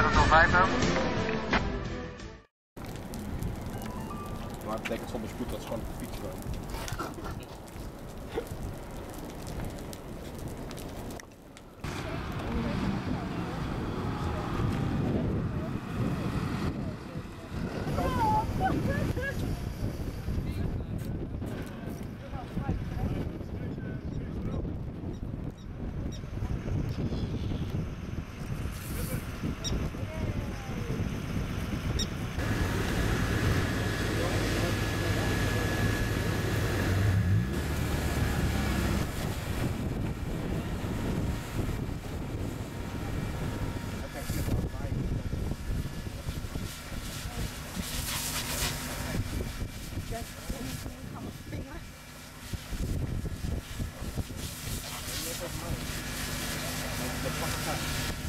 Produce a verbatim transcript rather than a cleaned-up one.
tot vijf ook. Maar het betekent zonder spoed dat ze gewoon op de fiets komen. Dat